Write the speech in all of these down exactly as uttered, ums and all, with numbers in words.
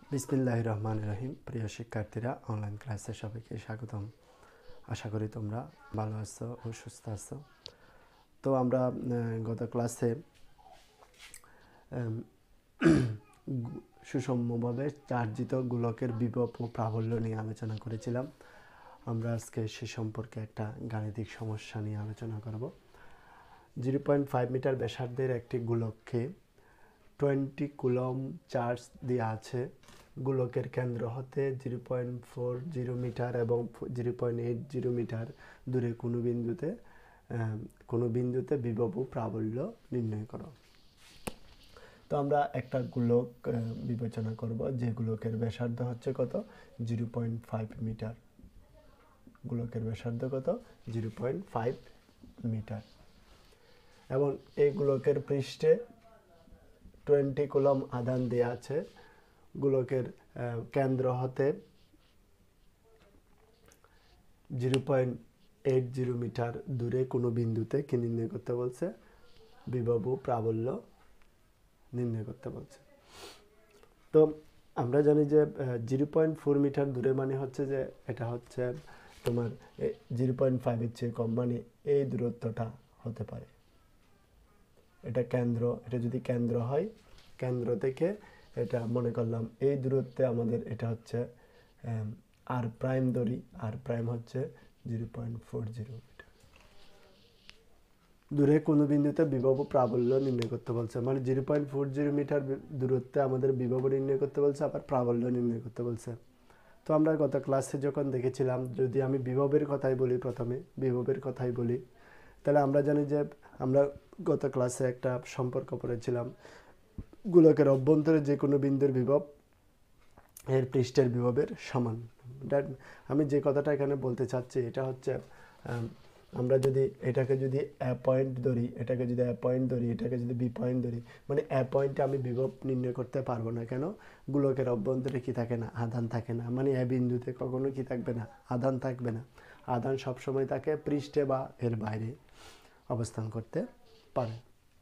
বিসমিল্লাহির রহমানির রহিম। প্রিয় শিক্ষার্থীরা, অনলাইন ক্লাসে সবাইকে স্বাগতম। আশা করি তোমরা ভালো আছো ও সুস্থ আছো। তো আমরা গত ক্লাসে সুষমভাবে চার্জিত গোলকের বিভব ও প্রাবল্য নিয়ে আলোচনা করেছিলাম। আমরা আজকে সে সম্পর্কে একটা গাণিতিক সমস্যা নিয়ে আলোচনা করব। জিরো পয়েন্ট ফাইভ মিটার ব্যাসার্ধের একটি গোলককে টোয়েন্টি কুলম চার্জ দেওয়া আছে। গোলকের কেন্দ্র হতে zero point four zero metre এবং zero point eight zero metre দূরে কোনো বিন্দুতে কোনো বিন্দুতে বিভব ও প্রাবল্য নির্ণয় করো। তো আমরা একটা গোলক বিবেচনা করব, যে গোলকের ব্যাসার্ধ হচ্ছে কত, জিরো পয়েন্ট ফাইভ মিটার। গোলকের ব্যাসার্ধ কত, জিরো পয়েন্ট ফাইভ মিটার। এবং এই গোলকের পৃষ্ঠে টোয়েন্টি কুলম আধান দেওয়া আছে। গোলকের কেন্দ্র হতে zero point eight zero metre দূরে কোনো বিন্দুতে কি নির্ণয় করতে বলছে, বিভব ও প্রাবল্য নির্ণয় করতে বলছে। তো আমরা জানি যে জিরো পয়েন্ট ফোর মিটার দূরে মানে হচ্ছে যে এটা হচ্ছে তোমার জিরো পয়েন্ট ফাইভের চেয়ে কম, মানে এই দূরত্বটা হতে পারে। এটা কেন্দ্র, এটা যদি কেন্দ্র হয়, কেন্দ্র থেকে এটা মনে করলাম এই দূরত্বে আমাদের এটা হচ্ছে আর প্রাইম ধরি, আর প্রাইম হচ্ছে zero point four zero metre দূরে কোনো বিন্দুতে বিভব প্রাবল্য নির্ণয় করতে বলছে। মানে zero point four zero metre দূরত্বে আমাদের বিভব নির্ণয় করতে বলছে, আবার প্রাবল্য নির্ণয় করতে বলছে। তো আমরা গত ক্লাসে যখন দেখেছিলাম, যদি আমি বিভবের কথাই বলি, প্রথমে বিভবের কথাই বলি, তাহলে আমরা জানি যে আমরা গত ক্লাসে একটা সম্পর্ক পড়েছিলাম, গোলকের অভ্যন্তরে যে কোনো বিন্দুর বিভব এর পৃষ্ঠের বিভবের সমান। আমি যে কথাটা এখানে বলতে চাচ্ছি, এটা হচ্ছে আমরা যদি এটাকে যদি এ পয়েন্ট ধরি, এটাকে যদি এ পয়েন্ট ধরি, এটাকে যদি বি পয়েন্ট ধরি, মানে এ পয়েন্টে আমি বিভব নির্ণয় করতে পারবো না। কেন? গোলকের অভ্যন্তরে কি থাকে না, আধান থাকে না। মানে এ বিন্দুতে কখনো কি থাকবে না, আধান থাকবে না। আধান সবসময় তাকে পৃষ্ঠে বা এর বাইরে অবস্থান করতে পারে।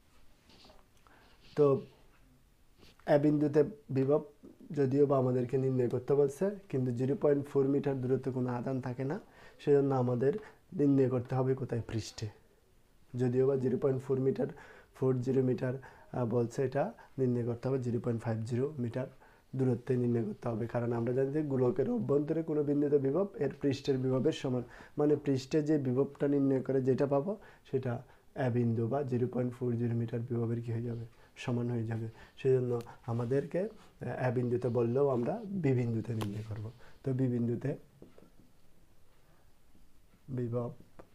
তো এ বিন্দুতে বিভব যদিও বা আমাদেরকে নির্ণয় করতে বলছে, কিন্তু জিরো পয়েন্ট ফোর মিটার দূরত্বে কোনো আধান থাকে না, সেজন্য আমাদের নির্ণয় করতে হবে কোথায়, পৃষ্ঠে। যদিও বা zero point four metre four zero metre বলছে, এটা নির্ণয় করতে হবে zero point five zero metre দূরত্বে নির্ণয় করতে হবে। কারণ আমরা জানি যে গোলকের অভ্যন্তরে কোনো বিন্দুতে বিভব এর পৃষ্ঠের বিভবের সমান। মানে পৃষ্ঠে যে বিভবটা নির্ণয় করে যেটা পাবো, সেটা এ বিন্দু বা zero point four zero metre বিভবের কি হয়ে যাবে, সমান হয়ে যাবে। সেজন্য আমাদেরকে এ বিন্দুতে বললেও আমরা বি বিন্দুতে নির্ণয় করব। তো বি বিন্দুতে বিভব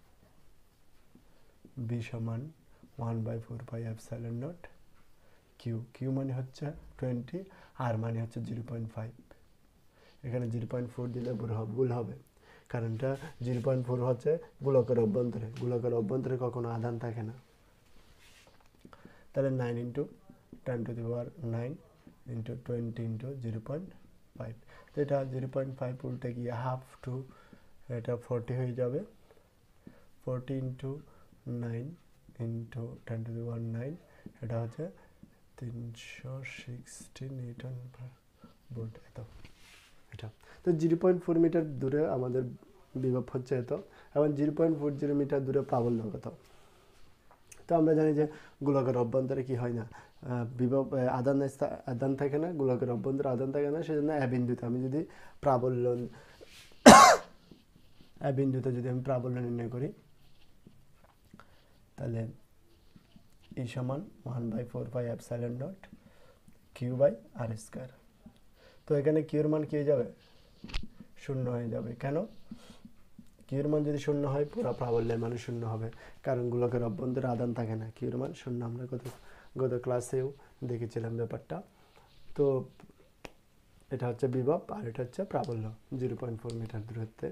বি সমান one by four pi epsilon naught q. Q মানে হচ্ছে টোয়েন্টি, আর মানে হচ্ছে জিরো পয়েন্ট ফাইভ। এখানে জিরো পয়েন্ট ফোর দিলে ভুল হবে, কারণ এটা জিরো পয়েন্ট ফোর হচ্ছে গোলকের অভ্যন্তরে। গোলকের অভ্যন্তরে কখনো আধান থাকে না। তাহলে nine into ten to the power nine into twenty into zero point five. তো এটা জিরো পয়েন্ট ফাইভ উল্টে গিয়ে হাফ টু এটা ফোরটি হয়ে যাবে। Forty into nine into ten to the power nine, এটা হচ্ছে তিনশো সিক্সটি নিউটন ভোল্ট। এত এটা তো জিরো পয়েন্ট ফোর মিটার দূরে আমাদের বিভব হচ্ছে এত, এবং zero point four zero metre দূরে প্রাবল্য কত। তো আমরা জানি যে গোলকের অভ্যন্তরে কি হয় না, বিভব আধান আধান থাকে না, গোলকের অভ্যন্তরে আধান থাকে না। সেজন্য এ বিন্দুতে আমি যদি প্রাবল্য এ বিন্দুতে যদি আমি প্রাবল্য নির্ণয় করি, তাহলে ই সমান one by four pi epsilon naught q by r square. তো এখানে কিউর মান কি হয়ে যাবে, শূন্য হয়ে যাবে। কেন? কিউর মান যদি শূন্য হয়, পুরো প্রাবল্যের মান শূন্য হবে, কারণ গোলকের অভ্যন্তরে আধান থাকে না। কিউর মান শূন্য, আমরা গত গত ক্লাসেও দেখেছিলাম ব্যাপারটা। তো এটা হচ্ছে বিভব, আর এটা হচ্ছে প্রাবল্য জিরো পয়েন্ট ফোর মিটার দূরত্বে।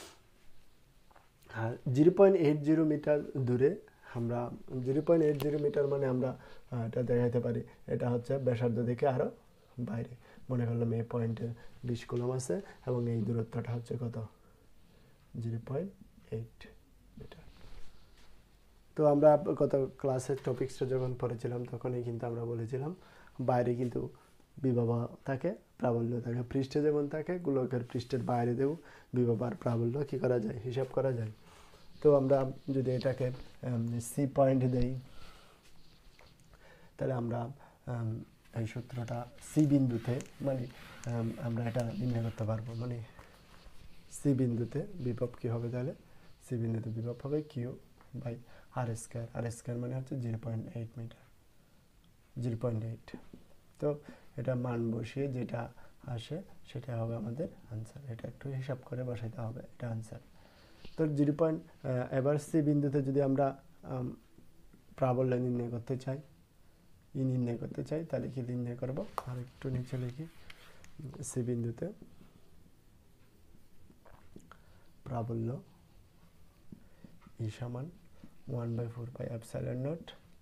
আর zero point eight zero metre দূরে আমরা zero point eight zero metre মানে আমরা এটা দেখাতে পারি, এটা হচ্ছে ব্যাসার্ধ থেকে আরও বাইরে। মনে করলাম এই পয়েন্টে বিশ কুলম আছে, এবং এই দূরত্বটা হচ্ছে কত, জিরো পয়েন্ট এইট মিটার। তো আমরা গত ক্লাসের টপিক্সটা যখন পড়েছিলাম, তখনই কিন্তু আমরা বলেছিলাম বাইরে কিন্তু বিভব থাকে, প্রাবল্য থাকে। পৃষ্ঠে যেমন থাকে, গোলকের পৃষ্ঠের বাইরে দেব বিভব আর প্রাবল্য কী করা যায়, হিসাব করা যায়। তো আমরা যদি এটাকে সি পয়েন্ট দেই, তাহলে আমরা এই সূত্রটা সি বিন্দুতে মানে আমরা এটা নির্ণয় করতে পারবো। মানে সি বিন্দুতে বিভব কী হবে, তাহলে সি বিন্দুতে বিভব হবে q by r square. R square মানে হচ্ছে zero point eight metre, zero point eight. তো এটা মান বসিয়ে যেটা আসে সেটা হবে আমাদের আনসার। এটা একটু হিসাব করে বসাইতে হবে, এটা আনসার। তো জিরো পয়েন্ট এবার সি বিন্দুতে যদি আমরা প্রাবল্য নির্ণয় করতে চাই, ই নির্ণয় করতে চাই, তাহলে কি নির্ণয় করব, আর একটু নিচে লিখি। সি বিন্দুতে প্রাবল্য ই সমান one by four by epsilon naught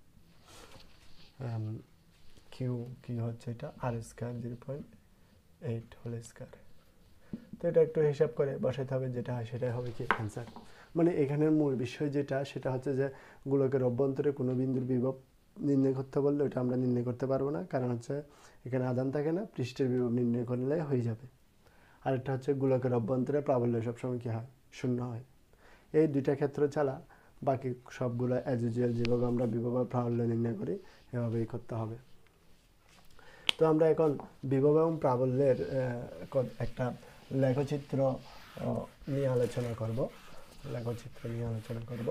q, q হচ্ছে এটা r square zero point eight whole square. তো এটা একটু হিসাব করে বসাইতে হবে, যেটা হয় সেটাই হবে কি অ্যান্সার। মানে এখানের মূল বিষয় যেটা, সেটা হচ্ছে যে গোলকের অভ্যন্তরে কোনো বিন্দুর বিভব নির্ণয় করতে বললে ওটা আমরা নির্ণয় করতে পারবো না, কারণ হচ্ছে এখানে আধান থাকে না, পৃষ্ঠের বিভব নির্ণয় করলে হয়ে যাবে। আরেকটা হচ্ছে গোলকের অভ্যন্তরে প্রাবল্য সবসময় কী হয়, শূন্য হয়। এই দুইটা ক্ষেত্র ছাড়া বাকি সবগুলো অ্যাজ ইউজুয়াল যেভাবে আমরা বিভব আর প্রাবল্য নির্ণয় করি এভাবেই করতে হবে। তো আমরা এখন বিভব এবং প্রাবল্যের একটা লেখচিত্র নিয়ে আলোচনা করব, লেখচিত্র নিয়ে আলোচনা করব।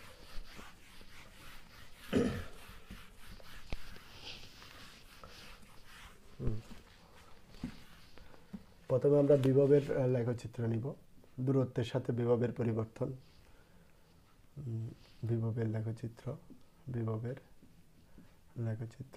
প্রথমে আমরা বিভবের লেখচিত্র নিব, দূরত্বের সাথে বিভবের পরিবর্তন। বিভবের লেখচিত্র, বিভবের লেখচিত্র।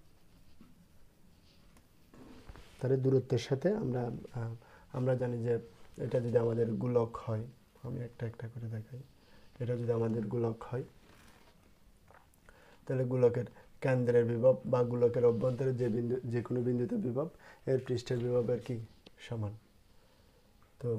তাহলে দূরত্বের সাথে আমরা আমরা জানি যে এটা যদি আমাদের গোলক হয়, আমি একটা একটা করে দেখাই, এটা যদি আমাদের গোলক হয় তাহলে গোলকের কেন্দ্রের বিভব বা গোলকের অভ্যন্তরে যে বিন্দু, যে কোনো বিন্দুতে বিভব এর পৃষ্ঠের বিভবের কি সমান। তো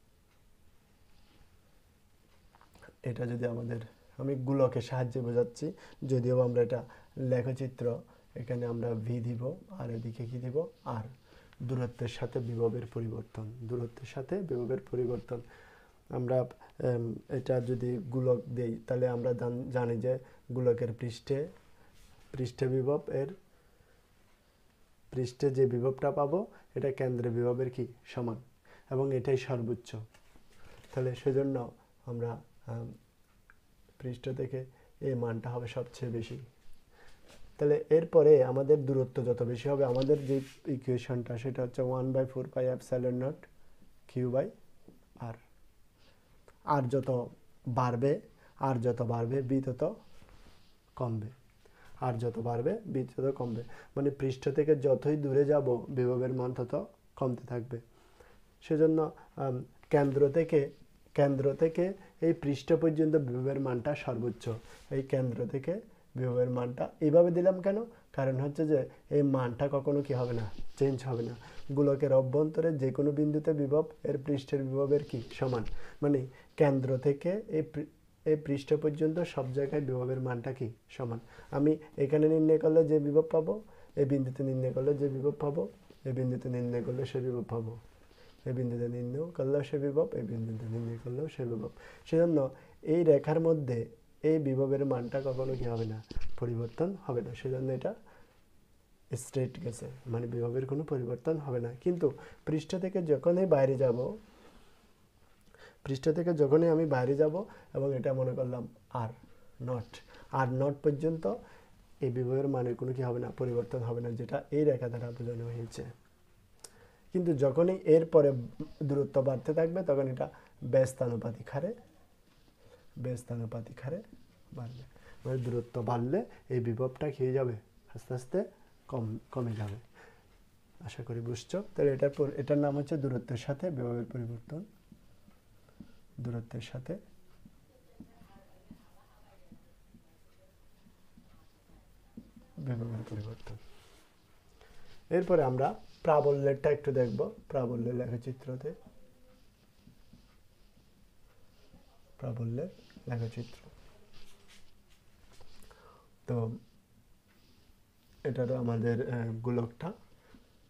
এটা যদি আমাদের, আমি গোলকের সাহায্যে বোঝাচ্ছি, যদিও আমরা এটা লেখচিত্র, এখানে আমরা ভি দিব আর এদিকে কি দিব আর। দূরত্বের সাথে বিভবের পরিবর্তন, দূরত্বের সাথে বিভবের পরিবর্তন। আমরা এটা যদি গোলক দেই তাহলে আমরা জানি যে গোলকের পৃষ্ঠে পৃষ্ঠে বিভব এর পৃষ্ঠে যে বিভবটা পাবো এটা কেন্দ্রে বিভবের কি সমান, এবং এটাই সর্বোচ্চ। তাহলে সেজন্য আমরা পৃষ্ঠ থেকে এই মানটা হবে সবচেয়ে বেশি। তাহলে এরপরে আমাদের দূরত্ব যত বেশি হবে, আমাদের যে ইকুয়েশনটা সেটা হচ্ছে one by four pi epsilon naught q by r. R যত বাড়বে, আর যত বাড়বে বি তত কমবে, আর যত বাড়বে বি তত কমবে। মানে পৃষ্ঠ থেকে যতই দূরে যাব বিভবের মান তত কমতে থাকবে। সেজন্য কেন্দ্র থেকে কেন্দ্র থেকে এই পৃষ্ঠ পর্যন্ত বিভবের মানটা সর্বোচ্চ। এই কেন্দ্র থেকে বিভবের মানটা এইভাবে দিলাম কেন, কারণ হচ্ছে যে এই মানটা কখনো কি হবে না, চেঞ্জ হবে না। গোলকের অভ্যন্তরে যে কোনো বিন্দুতে বিভব এর পৃষ্ঠের বিভবের কি সমান। মানে কেন্দ্র থেকে এই এই পৃষ্ঠ পর্যন্ত সব জায়গায় বিভবের মানটা কি সমান। আমি এখানে নির্ণয় করলে যে বিভব পাবো, এই বিন্দুতে নির্ণয় করলে যে বিভব পাবো, এই বিন্দুতে নির্ণয় করলে সে বিভব পাবো, এই বিন্দুতে নির্ণয় করলেও সে বিভব, এই বিন্দুতে নির্ণয় করলেও সে বিভব। সেজন্য এই রেখার মধ্যে এই বিভবের মানটা কখনো কি হবে না, পরিবর্তন হবে না। সেজন্য এটা স্ট্রেট গেছে, মানে বিভবের কোনো পরিবর্তন হবে না। কিন্তু পৃষ্ঠ থেকে যখনই বাইরে যাব, পৃষ্ঠ থেকে যখনই আমি বাইরে যাব এবং এটা মনে করলাম আর নট, আর নট পর্যন্ত এই বিভবের মানের কোনো কি হবে না, পরিবর্তন হবে না, যেটা এই রেখা দ্বারা বোঝানো হয়েছে। কিন্তু যখনই এর পরে দূরত্ব বাড়তে থাকবে তখন এটা ব্যস্তানুপাতিক হারে ব্যস্তানুপাতিক হারে বাড়বে। মানে দূরত্ব বাড়লে এই বিভবটা খেয়ে যাবে, আস্তে আস্তে কম কমে যাবে। আশা করি বুঝছো। তাহলে এটার পর এটার নাম হচ্ছে দূরত্বের সাথে বিভবের পরিবর্তন, দূরত্বের সাথে বিভবের পরিবর্তন। এরপরে আমরা প্রাবল্যেরটা একটু দেখব, প্রাবল্যের লেখচিত্রতে, প্রাবল্যের লেখচিত্র। তো এটারও আমাদের গোলকটা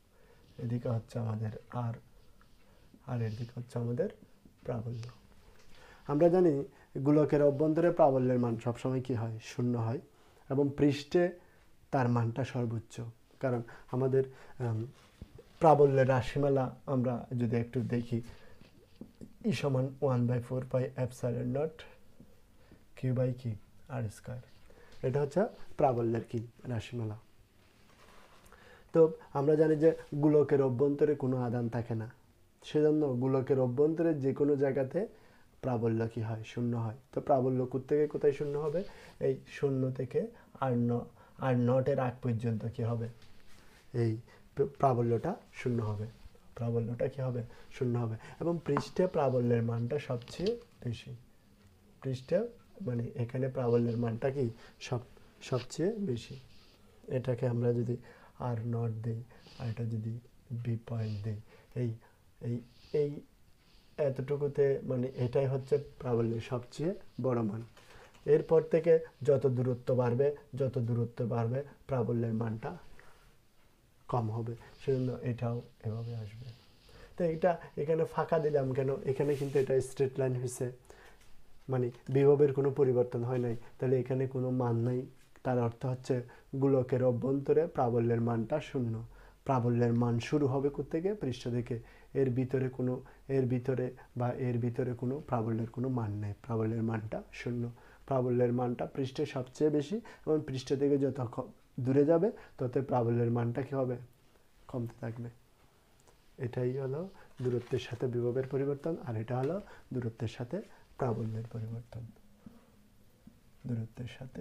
এদিকে হচ্ছে আমাদের আর আর এর দিকে হচ্ছে আমাদের প্রাবল্য। আমরা জানি গোলকের অভ্যন্তরে প্রাবল্যের মান সবসময় কি হয়, শূন্য হয়, এবং পৃষ্ঠে তার মানটা সর্বোচ্চ। কারণ আমাদের প্রাবল্যের রাশিমালা আমরা যদি একটু দেখি, ই সমান one by four pi epsilon naught q by কি আর স্কয়ার। এটা হচ্ছে প্রাবল্যের কি রাশিমালা। তো আমরা জানি যে গোলকের অভ্যন্তরে কোনো আধান থাকে না, সেজন্য গোলকের অভ্যন্তরে যে কোনো জায়গাতে প্রাবল্য কি হয়, শূন্য হয়। তো প্রাবল্য থেকে কোথায় শূন্য হবে, এই শূন্য থেকে আর ন আর নটের আগ পর্যন্ত কি হবে, এই প্রাবল্যটা শূন্য হবে, প্রাবল্যটা কি হবে, শূন্য হবে। এবং পৃষ্ঠে প্রাবল্যের মানটা সবচেয়ে বেশি, পৃষ্ঠে মানে এখানে প্রাবল্যের মানটা কি সব সবচেয়ে বেশি। এটাকে আমরা যদি আর নট দিই, আর এটা যদি বি পয়েন্ট দিই, এই এই এই এতটুকুতে মানে এটাই হচ্ছে প্রাবল্যের সবচেয়ে বড় মান। এরপর থেকে যত দূরত্ব বাড়বে, যত দূরত্ব বাড়বে প্রাবল্যের মানটা কম হবে, সেজন্য এটাও এভাবে আসবে। তো এটা এখানে ফাঁকা দিলাম কেন, এখানে কিন্তু এটা স্ট্রেট লাইন হয়েছে, মানে বিভবের কোনো পরিবর্তন হয় নাই, তাহলে এখানে কোনো মান নাই। তার অর্থ হচ্ছে গোলকের অভ্যন্তরে প্রাবল্যের মানটা শূন্য। প্রাবল্যের মান শুরু হবে কোত্থেকে, পৃষ্ঠ থেকে। এর ভিতরে কোনো এর ভিতরে বা এর ভিতরে কোনো প্রাবল্যের কোনো মান নেই, প্রাবল্যের মানটা শূন্য। প্রাবল্যের মানটা পৃষ্ঠে সবচেয়ে বেশি, এবং পৃষ্ঠ থেকে যত দূরে যাবে তত প্রাবল্যের মানটা কী হবে, কমতে থাকবে। এটাই হলো দূরত্বের সাথে বিভবের পরিবর্তন, আর এটা হলো দূরত্বের সাথে প্রাবল্যের পরিবর্তন। দূরত্বের সাথে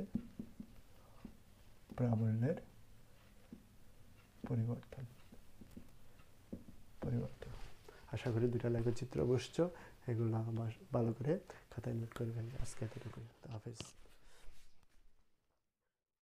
প্রাবল্যের পরিবর্তন পরিবর্তন আশা করি দুটা লেখচিত্র বসছো, এগুলো ভালো করে খাতায় নোট করবেন। আজকে এতটুকুই, হাফেজ।